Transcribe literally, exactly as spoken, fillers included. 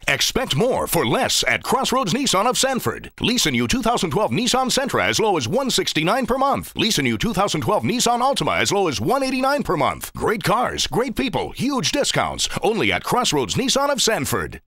Expect more for less at Crossroads Nissan of Sanford. Lease a new two thousand twelve Nissan Sentra as low as one hundred sixty-nine dollars per month. Lease a new two thousand twelve Nissan Altima as low as one hundred eighty-nine dollars per month. Great cars, great people, huge discounts. Only at Crossroads Nissan of Sanford.